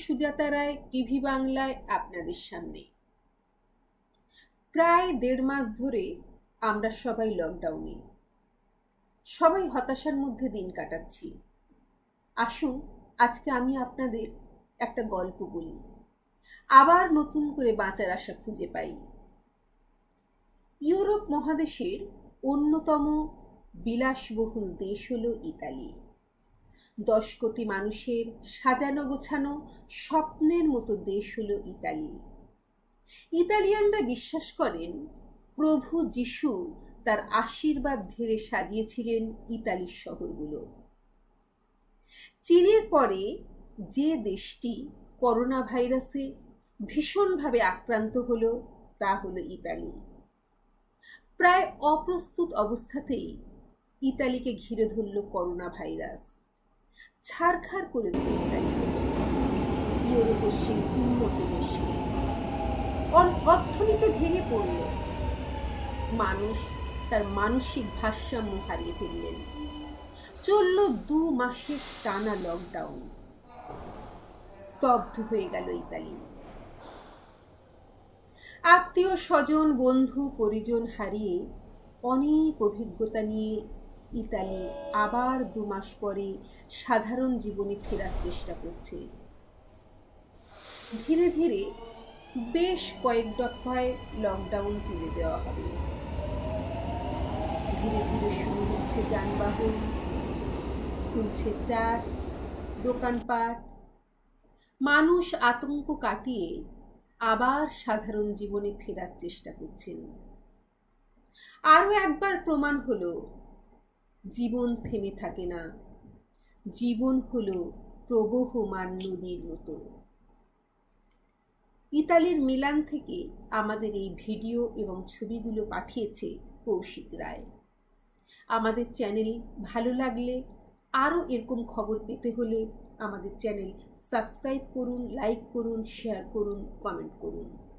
সুজাতা রায়, TV বাংলায় আপনাদের সামনে। প্রায় 1.5 মাস ধরে আমরা সবাই লকডাউনে, সবাই হতাশার মধ্যে দিন কাটাচ্ছি। আসুন আজকে আমি আপনাদের একটা গল্প বলি, আবার নতুন করে বাঁচার আশা খুঁজে পাই। ইউরোপ মহাদেশের অন্যতম বিলাসবহুল দেশ হলো ইতালি। 10 কোটি মানুষের সাজানো গোছানো স্বপ্নের মতো দেশ হলো ইতালি। ইতালিয়ানরা বিশ্বাস করেন প্রভু যিশু তার আশীর্বাদ ঢেলে সাজিয়েছিলেন ইতালির শহরগুলো। চীনের পরে যে দেশটি করোনা ভাইরাসে ভীষণভাবে আক্রান্ত হলো তা হলো ইতালি। প্রায় অপ্রস্তুত অবস্থাতেই ইতালিকে ঘিরে ধরল করোনা ভাইরাস, ছারখার করে দিল ইতালিকে, ইউরোপের সেই উন্নত দেশকে। অর্থনীতি ভেঙে পড়ল, মানুষ তার মানসিক ভারসাম্য হারিয়ে ফেললেন। চলল 2 মাসের টানা লকডাউন, স্তব্ধ হয়ে গেল ইতালি। আত্মীয় স্বজন বন্ধু পরিজন হারিয়ে অনেক অভিজ্ঞতা নিয়ে ইতালি আবার 2 মাস পরে সাধারণ জীবনে ফেরার চেষ্টা করছে। ধীরে ধীরে বেশ কয়েক দফায় লকডাউন তুলে দেওয়া হবে। ধীরে ধীরে শুরু হচ্ছে যানবাহন, খুলছে চার্চ, দোকানপাট। মানুষ আতঙ্ক কাটিয়ে আবার সাধারণ জীবনে ফেরার চেষ্টা করছেন। আরো একবার প্রমাণ হলো জীবন থেমে থাকে না, জীবন হলো প্রবহমান নদীর মতো। ইতালির মিলান থেকে আমাদের এই ভিডিও এবং ছবিগুলো পাঠিয়েছে কৌশিক রায়। আমাদের চ্যানেল ভালো লাগলে, আরও এরকম খবর পেতে হলে আমাদের চ্যানেল সাবস্ক্রাইব করুন, লাইক করুন, শেয়ার করুন, কমেন্ট করুন।